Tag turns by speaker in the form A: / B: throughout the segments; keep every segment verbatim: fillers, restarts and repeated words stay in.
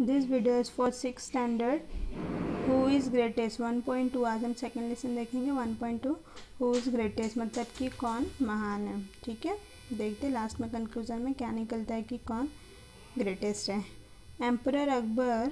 A: This video is for six standard. Who is greatest one point two. आज हम second lesson देखेंगे one point two. Who is greatest मतलब कि कौन महान है। ठीक है, देखते लास्ट में कंक्लूजन में क्या निकलता है कि कौन ग्रेटेस्ट है। एम्परर अकबर,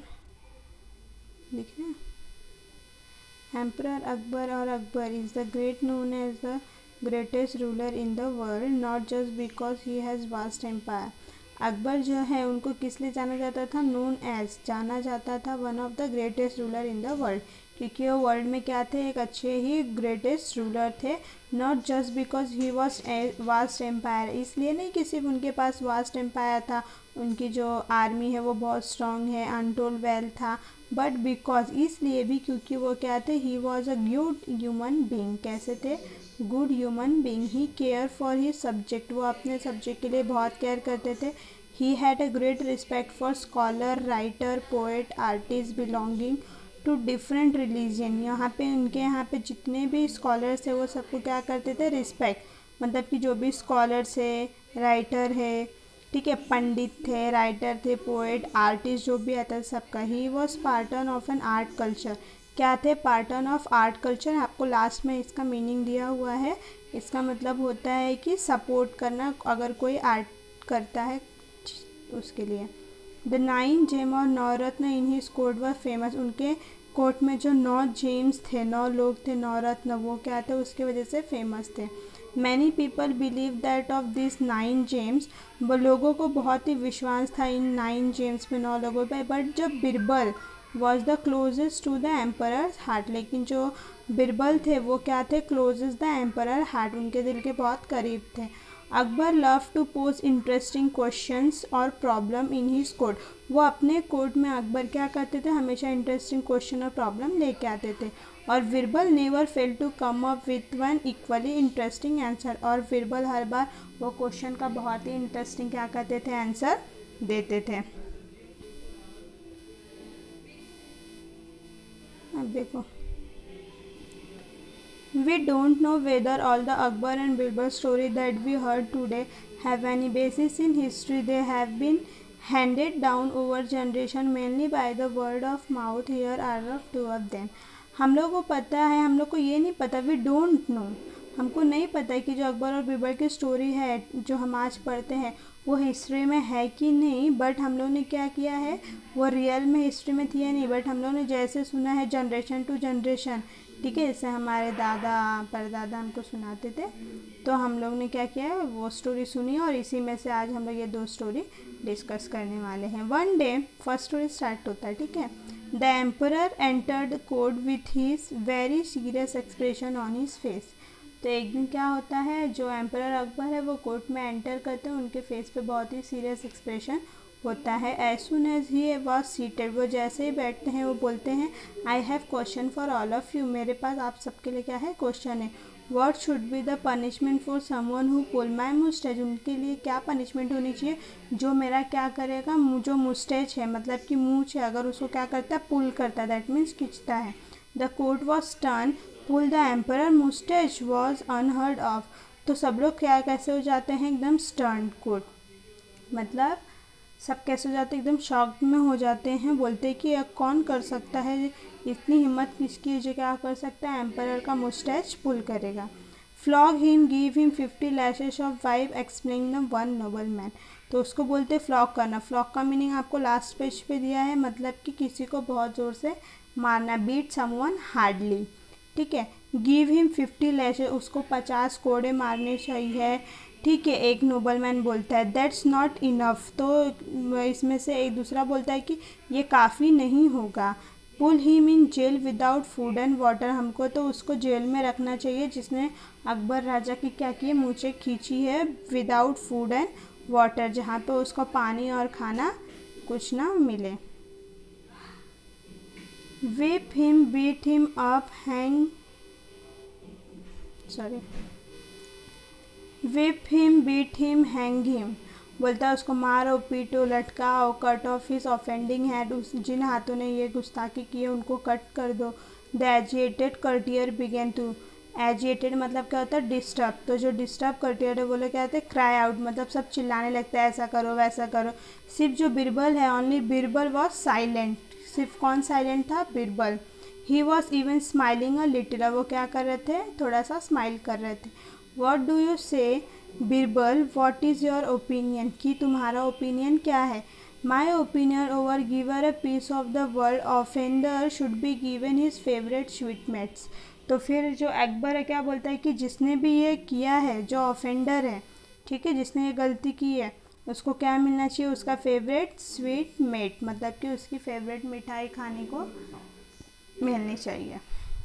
A: देख रहे हैं, एम्परर अकबर और Akbar is the great known as the greatest ruler in the world not just because he has vast empire. Akbar जो है उनको किस लिए जाना जाता था, नोन एज जाना जाता था one of the greatest ruler in the world, क्योंकि वो वर्ल्ड में क्या थे, एक अच्छे ही ग्रेटेस्ट रूलर थे। Not just because he was vast empire, इसलिए नहीं कि सिर्फ उनके पास वास्ट एम्पायर था, उनकी जो आर्मी है वो बहुत स्ट्रॉन्ग है, अनटोल्ड वेल्थ था, बट बिकॉज इसलिए भी क्योंकि वो क्या थे, he was a good human being. कैसे थे, good human being. He care for he subject, वो अपने सब्जेक्ट के लिए बहुत केयर करते थे। He had a great respect for scholar, writer, poet, artist belonging to different religion. यहाँ पे उनके यहाँ पे जितने भी स्कॉलर्स थे वो सबको क्या करते थे, रिस्पेक्ट, मतलब कि जो भी स्कॉलर्स है, राइटर है, ठीक है, पंडित थे, राइटर थे, पोएट, आर्टिस्ट जो भी आता है सबका। He was patron of an art culture, क्या थे, पार्टन ऑफ आर्ट कल्चर। आपको लास्ट में इसका मीनिंग दिया हुआ है। इसका मतलब होता है कि सपोर्ट करना, अगर कोई आर्ट करता है उसके लिए। द नाइन जेम और नौ रत्न in his court were famous, उनके कोर्ट में जो नौ जेम्स थे, नौ लोग थे, नौ रत्न, वो क्या थे, उसकी वजह से फेमस थे। Many people believe that of this nine gems, वो लोगों को बहुत ही विश्वास था इन नाइन जेम्स पे, नौ लोगों पे। बट जब Birbal was the closest to the emperor's heart, लेकिन जो बिरबल थे वो क्या थे, क्लोजेस्ट द एम्परर हार्ट, उनके दिल के बहुत करीब थे। Akbar love to pose interesting questions और प्रॉब्लम इन हिज कोर्ट, वो अपने कोर्ट में अकबर क्या करते थे, हमेशा इंटरेस्टिंग क्वेश्चन और प्रॉब्लम लेके आते थे। और Birbal never fail to come up with one equally interesting answer, और बिरबल हर बार वो क्वेश्चन का बहुत ही इंटरेस्टिंग क्या करते थे, आंसर देते थे। अब देखो, we don't know whether all the Akbar and Birbal story that we heard today have any basis in history. They have been handed down over generation mainly by the word of mouth. Here are of two of them. हम लोग को पता है, हम लोग को ये नहीं पता, we don't know, हमको नहीं पता है कि जो अकबर और बीरबल की स्टोरी है जो हम आज पढ़ते हैं वो हिस्ट्री में है कि नहीं, बट हम लोग ने क्या किया है, वो रियल में हिस्ट्री में थी या नहीं, बट हम लोग ने जैसे सुना है जनरेशन टू जनरेशन, ठीक है, इससे हमारे दादा परदादा हमको सुनाते थे, तो हम लोग ने क्या किया है, वो स्टोरी सुनी और इसी में से आज हम लोग ये दो स्टोरी डिस्कस करने वाले हैं। One day first story start होता है, ठीक है। The emperor entered court with his very serious expression on his face. तो एक दिन क्या होता है, जो एम्परर अकबर है वो कोर्ट में एंटर करते हैं, उनके फेस पे बहुत ही सीरियस एक्सप्रेशन होता है। As soon as he was seated, वो जैसे ही बैठते हैं वो बोलते हैं, I have question for all of you, मेरे पास आप सबके लिए क्या है, क्वेश्चन है। What should be the punishment for someone who pull my moustache, उनके लिए क्या पनिशमेंट होनी चाहिए, जो मेरा क्या करेगा, जो मुस्टेच है मतलब कि मूंछ है, अगर उसको क्या करता है, पुल करता है, दैट मीन्स खींचता है। The court was turn, pull the emperor moustache was unheard of, तो सब लोग क्या कैसे हो जाते हैं, एकदम स्टर्न, कोर्ट मतलब सब कैसे हो जाते हैं, एकदम शॉक में हो जाते हैं, बोलते हैं कि यह कौन कर सकता है, इतनी हिम्मत किसकी, जो क्या कर सकता है, एम्परर का मुस्टैच पुल करेगा। Flog him, give him fifty lashes of wife, explain the one noble man, तो उसको बोलते हैं फ्लॉग करना। फ्लॉग का मीनिंग आपको लास्ट पेज पे दिया है, मतलब कि किसी को बहुत ज़ोर से मारना, बीट समवन हार्डली, ठीक है। गिव हिम फिफ्टी लैशेस, उसको पचास कोड़े मारने चाहिए, ठीक है। एक नोबलमैन बोलता है दैट्स नॉट इनफ, तो इसमें से एक दूसरा बोलता है कि ये काफ़ी नहीं होगा। Pull him in jail without food and water, हमको तो उसको जेल में रखना चाहिए जिसने अकबर राजा की क्या की, मूंछें खींची है, विदाउट फूड एंड वाटर, जहाँ पे उसको पानी और खाना कुछ ना मिले। whip him, beat him up, hang sorry whip him, beat him, hang him, बोलता है उसको मारो, पीटो, लटकाओ, cut off his offending head, उस जिन हाथों ने ये गुस्ताखी की है उनको कट कर दो। The agitated courtier began to, agitated मतलब क्या होता है डिस्टर्ब, तो जो डिस्टर्ब करते हैं वो लोग क्या होते हैं क्राई आउट, मतलब सब चिल्लाने लगता है ऐसा करो वैसा करो। सिर्फ जो बीरबल है, ओनली बीरबल वॉज साइलेंट, सिर्फ कौन साइलेंट था, Birbal. He was even smiling a little, वो क्या कर रहे थे, थोड़ा सा स्माइल कर रहे थे। What do you say Birbal, what is your opinion, कि तुम्हारा ओपिनियन क्या है। My opinion over giver a piece of the world offender should be given his favourite sweetmeats. तो फिर जो अकबर है क्या बोलता है कि जिसने भी ये किया है, जो ऑफेंडर है, ठीक है, जिसने ये गलती की है, उसको क्या मिलना चाहिए, उसका फेवरेट स्वीट मेट, मतलब कि उसकी फेवरेट मिठाई खाने को मिलनी चाहिए।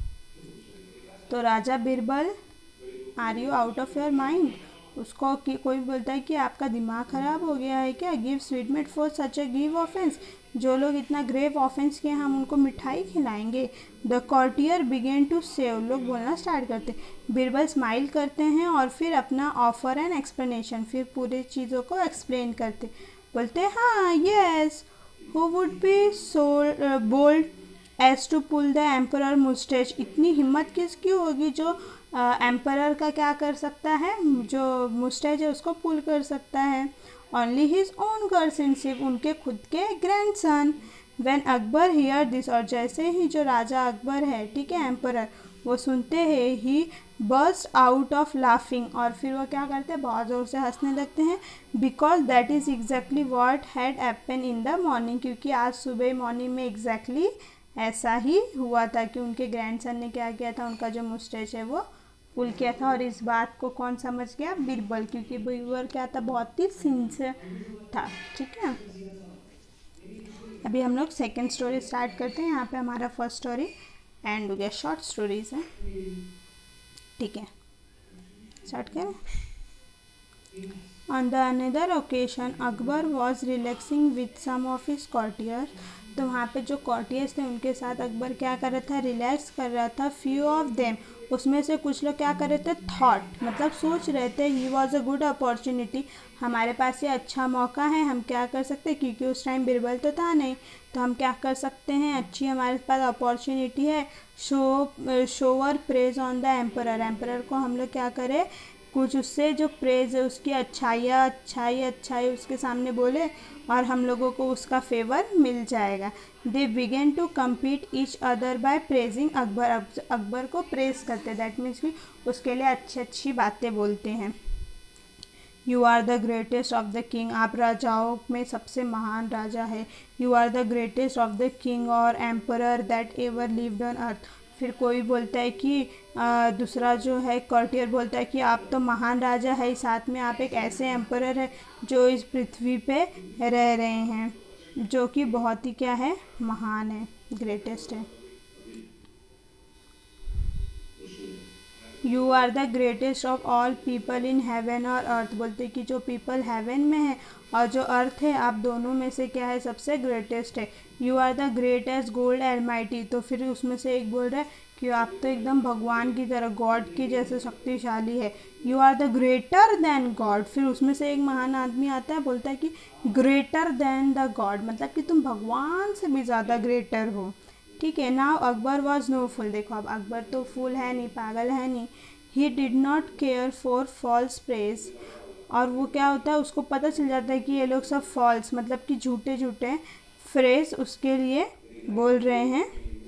A: तो राजा Birbal, are you out of your mind, उसको कि कोई बोलता है कि आपका दिमाग ख़राब हो गया है क्या, give sweetmeat for such a give offence, जो लोग इतना ग्रेव ऑफेंस किए हम उनको मिठाई खिलाएंगे। The courtier began to save, लोग बोलना स्टार्ट करते। बीरबल स्माइल करते हैं और फिर अपना ऑफर एंड एक्सप्लेनेशन, फिर पूरी चीज़ों को एक्सप्लेन करते, बोलते हैं हाँ yes, who would be so bold as to pull the emperor moustache, इतनी हिम्मत किसकी होगी जो एम्परर uh, का क्या कर सकता है, जो मुस्टेच है उसको पुल कर सकता है। ओनली हिज ओन गर्सन, सिर्फ उनके खुद के grandson. When Akbar hear this, और जैसे ही जो राजा अकबर है, ठीक है, एम्परर, वो सुनते हैं, he burst out of laughing, और फिर वो क्या करते हैं, बहुत ज़ोर से हंसने लगते हैं। Because that is exactly what had happen in the morning, क्योंकि आज सुबह मॉर्निंग में एग्जैक्टली exactly ऐसा ही हुआ था कि उनके ग्रैंडसन ने क्या किया था, उनका जो मुस्टैच है वो पुल किया था। और इस बात को कौन समझ गया, बीरबल, क्योंकि बीरबल क्या था, बहुत ही सिंसियर था, ठीक है। अभी हम लोग सेकंड स्टोरी स्टार्ट करते हैं। यहाँ पे हमारा फर्स्ट स्टोरी एंड हो गया, शॉर्ट स्टोरीज है, ठीक है, स्टार्ट करें। On the another occasion Akbar was relaxing with some of his courtiers, तो वहाँ पे जो कॉर्टियर्स थे उनके साथ अकबर क्या कर रहा था, रिलैक्स कर रहा था। फ्यू ऑफ देम, उसमें से कुछ लोग क्या कर रहे थे, थॉट मतलब सोच रहे थे, he was a good opportunity, हमारे पास ये अच्छा मौका है, हम क्या कर सकते हैं, क्योंकि उस टाइम बीरबल तो था नहीं, तो हम क्या कर सकते हैं, अच्छी हमारे पास अपॉर्चुनिटी है, show shower praise on the emperor, emperor को हम लोग क्या करें, कुछ उससे जो प्रेज है उसकी अच्छाइयाँ अच्छाई अच्छाई उसके सामने बोले और हम लोगों को उसका फेवर मिल जाएगा। They began to compete each other by praising Akbar, Akbar को प्रेज करते, दैट मीन्स कि उसके लिए अच्छी अच्छी बातें बोलते हैं। You are the greatest of the king, आप राजाओं में सबसे महान राजा है। You are the greatest of the king और emperor that ever lived on earth, फिर कोई बोलता है कि आ, दूसरा जो है कॉर्टियर बोलता है कि आप तो महान राजा है, साथ में आप एक ऐसे एम्परर है जो इस पृथ्वी पे रह रहे हैं, जो कि बहुत ही क्या है, महान है, ग्रेटेस्ट है। You are the greatest of all people in heaven और अर्थ, बोलते कि जो पीपल हेवन में है और जो अर्थ है, आप दोनों में से क्या है, सबसे ग्रेटेस्ट है। You are the greatest god almighty, तो फिर उसमें से एक बोल रहा है कि आप तो एकदम भगवान की तरह, गॉड की जैसे शक्तिशाली है। You are the greater than God, फिर उसमें से एक महान आदमी आता है, बोलता है कि ग्रेटर देन द गॉड, मतलब कि तुम भगवान से भी ज़्यादा ग्रेटर हो, ठीक है। Now Akbar was no fool, देखो अब अकबर तो फूल है नहीं, पागल है नहीं। He did not care for false praise, और वो क्या होता है, उसको पता चल जाता है कि ये लोग सब फॉल्स मतलब कि झूठे झूठे फ्रेज उसके लिए बोल रहे हैं।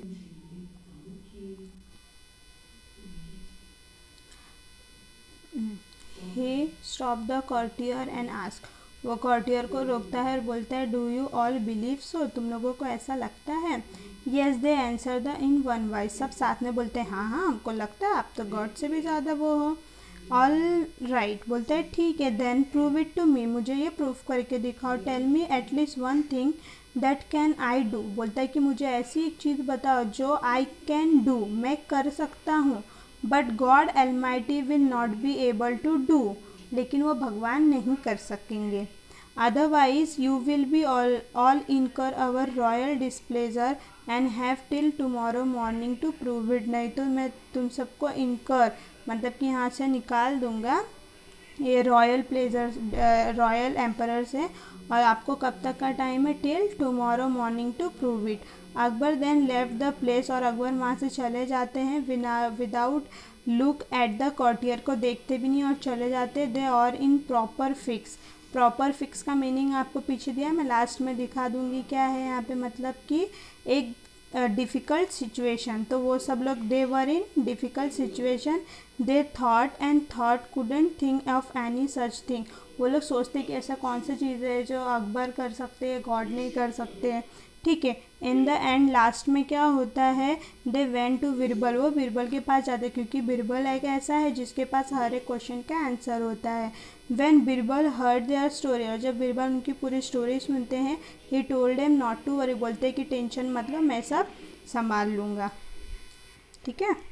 A: He stop the courtier and ask, वो कॉर्टियर को रोकता है और बोलता है, do you all believe so, तुम लोगों को ऐसा लगता है। Yes they answer the in one voice, सब साथ में बोलते हैं हाँ हाँ हमको लगता है, आप तो गॉड से भी ज़्यादा वो हो। ऑल राइट, बोलते हैं ठीक है, then prove it to me, मुझे ये प्रूफ करके दिखाओ। Tell me at least one thing that can I do, बोलता है कि मुझे ऐसी एक चीज़ बताओ जो आई कैन डू, मैं कर सकता हूँ, but God almighty will not be able to do, लेकिन वो भगवान नहीं कर सकेंगे। Otherwise you will be all all incur our royal displeasure and have till tomorrow morning to prove it, नहीं तो मैं तुम सबको इनकर मतलब कि यहाँ से निकाल दूँगा ये रॉयल प्लेजर रॉयल एम्परर से, और आपको कब तक का टाइम है, till tomorrow morning to prove it. Akbar then left the place, और अकबर वहाँ से चले जाते हैं without look at the courtier को देखते भी नहीं और चले जाते। They are in proper fix. Proper fix का मीनिंग आपको पीछे दिया, मैं लास्ट में दिखा दूंगी क्या है यहाँ पे, मतलब कि एक डिफ़िकल्ट सिचुएशन। तो वो सब लोग they were in difficult situation. They thought and thought couldn't think of any such thing. वो लोग सोचते कि ऐसा कौन सी चीज़ है जो अकबर कर सकते हैं, गॉड नहीं कर सकते हैं, ठीक है। इन द एंड लास्ट में क्या होता है, दे वेंट टू बीरबल। वो बीरबल के पास जाते हैं क्योंकि बीरबल एक ऐसा है जिसके पास हर एक क्वेश्चन का आंसर होता है। When Birbal heard their story, और जब बीरबल उनकी पूरी स्टोरी सुनते हैं, he told them not to worry, बोलते हैं कि टेंशन मतलब मैं सब संभाल लूँगा, ठीक है।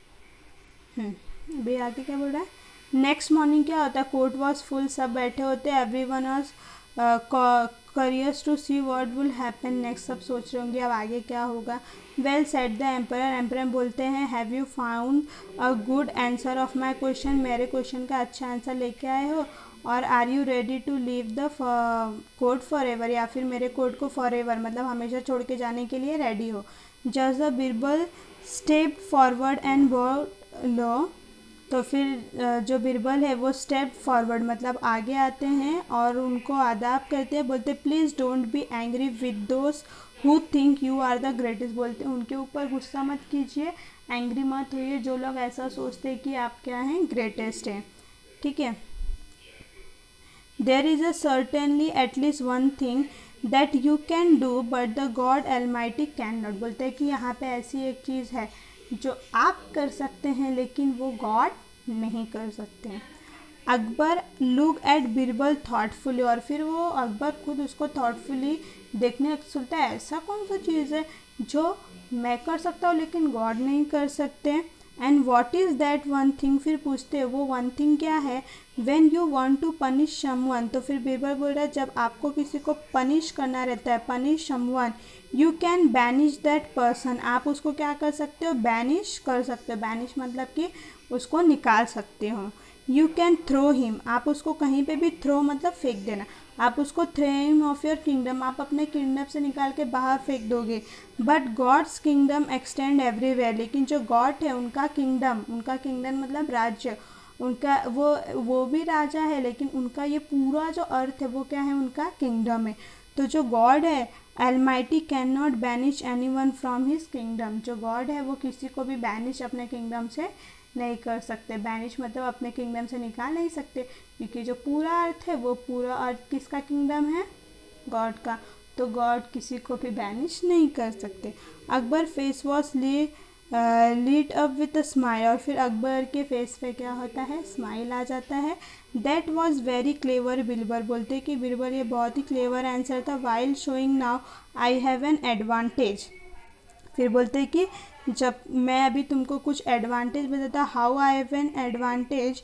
A: अभी आगे क्या बोल रहा है, नेक्स्ट मॉर्निंग क्या होता है, कोर्ट वॉज फुल, सब बैठे होते हैं, every one was curious to see what will happen next, सब सोच रहे होंगे अब आगे क्या होगा। Well said the emperor, emperor बोलते हैं have you found a good answer of my question, मेरे क्वेश्चन का अच्छा आंसर लेके आए हो, और are you ready to leave the court for ever, या फिर मेरे कोर्ट को फॉर एवर मतलब हमेशा छोड़ के जाने के लिए रेडी हो। Just the Birbal step forward and bowed low, तो फिर जो बीरबल है वो स्टेप फॉरवर्ड मतलब आगे आते हैं और उनको आदाब करते हैं, बोलते please don't be angry with those who think you are the greatest, बोलते उनके ऊपर गुस्सा मत कीजिए, एंग्री मत होइए जो लोग ऐसा सोचते हैं कि आप क्या हैं, ग्रेटेस्ट हैं, ठीक है। There is a certainly at least one thing that you can do but the God almighty can not, बोलते हैं कि यहाँ पे ऐसी एक चीज़ है जो आप कर सकते हैं लेकिन वो गॉड नहीं कर सकते हैं। Akbar look at Birbal thoughtfully, और फिर वो अकबर खुद उसको थॉटफुली देखने सोचता है ऐसा कौन सा चीज़ है जो मैं कर सकता हूँ लेकिन गॉड नहीं कर सकते। And what is that one thing, फिर पूछते हैं वो वन थिंग क्या है। When you want to punish someone, तो फिर बीरबल बोल रहा है जब आपको किसी को पनिश करना रहता है, punish someone, you can banish that person, आप उसको क्या कर सकते हो, बैनिश कर सकते हो, बैनिश मतलब कि उसको निकाल सकते हो। यू कैन थ्रो हिम, आप उसको कहीं पे भी, थ्रो मतलब फेंक देना, आप उसको throw him off your kingdom, आप अपने किंगडम से निकाल के बाहर फेंक दोगे। But God's kingdom extend everywhere, लेकिन जो गॉड है उनका किंगडम, उनका किंगडम मतलब राज्य, उनका वो वो भी राजा है लेकिन उनका ये पूरा जो अर्थ है वो क्या है, उनका किंगडम है। तो जो गॉड है almighty can not banish any one from his kingdom, जो गॉड है वो किसी को भी बैनिश अपने किंगडम से नहीं कर सकते, बैनिश मतलब अपने किंगडम से निकाल नहीं सकते, क्योंकि जो पूरा अर्थ है वो पूरा अर्थ किसका किंगडम है, गॉड का, तो गॉड किसी को भी बैनिश नहीं कर सकते। Akbar face was lit lit up with a smile, और फिर अकबर के फेस पे क्या होता है, स्माइल आ जाता है। That was very clever Birbal, बोलते कि बीरबल ये बहुत ही क्लेवर आंसर था। While showing now I have an advantage, फिर बोलते कि जब मैं अभी तुमको कुछ एडवांटेज बताता, how I have an advantage,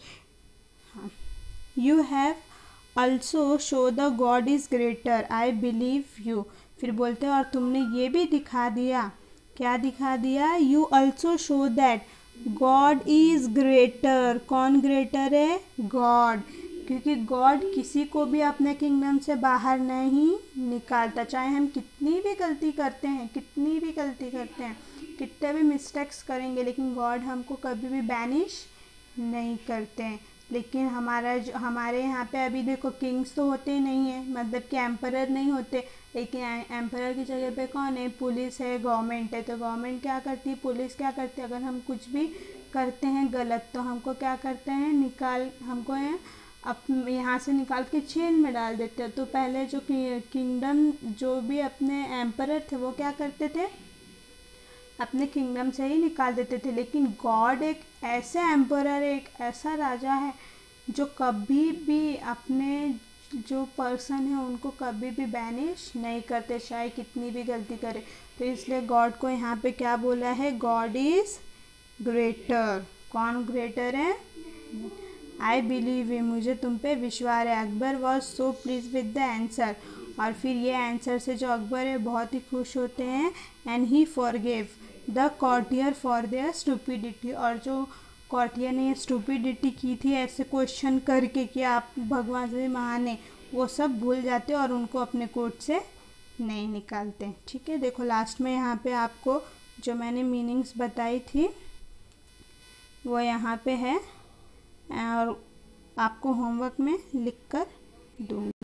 A: you have also show the God is greater I believe you, फिर बोलते और तुमने ये भी दिखा दिया, क्या दिखा दिया, you also show that God is greater, कौन ग्रेटर है, गॉड, क्योंकि गॉड किसी को भी अपने किंगडम से बाहर नहीं निकालता, चाहे हम कितनी भी गलती करते हैं, कितनी भी गलती करते हैं, कितने भी मिस्टेक्स करेंगे, लेकिन गॉड हमको कभी भी बैनिश नहीं करते हैं। लेकिन हमारा जो हमारे यहाँ पे अभी देखो किंग्स तो होते ही नहीं है, मतलब कि एम्परर नहीं होते, लेकिन एम्परर की जगह पे कौन है, पुलिस है, गवर्नमेंट है। तो गवर्नमेंट क्या करती है, पुलिस क्या करती है, अगर हम कुछ भी करते हैं गलत तो हमको क्या करते हैं, निकाल हमको है अब यहाँ से निकाल के जेल में डाल देते हैं। तो पहले जो किंगडम जो भी अपने एम्परर थे वो क्या करते थे, अपने किंगडम से ही निकाल देते थे। लेकिन गॉड एक ऐसे एम्परर, एक ऐसा राजा है जो कभी भी अपने जो पर्सन है उनको कभी भी बैनिश नहीं करते, चाहे कितनी भी गलती करे। तो इसलिए गॉड को यहाँ पे क्या बोला है, गॉड इज़ ग्रेटर, कौन ग्रेटर है, आई बिलीव यू, मुझे तुम पे विश्वास है। Akbar was so please with the answer, और फिर ये आंसर से जो अकबर है बहुत ही खुश होते हैं। And he forgive the courtier for their stupidity, और जो कॉर्टियर ने ये स्टूपिडिटी की थी ऐसे क्वेश्चन करके कि आप भगवान से महान है, वो सब भूल जाते और उनको अपने कोर्ट से नहीं निकालते। ठीक है, देखो लास्ट में यहाँ पे आपको जो मैंने मीनिंग्स बताई थी वो यहाँ पे है और आपको होमवर्क में लिख कर दूँगी।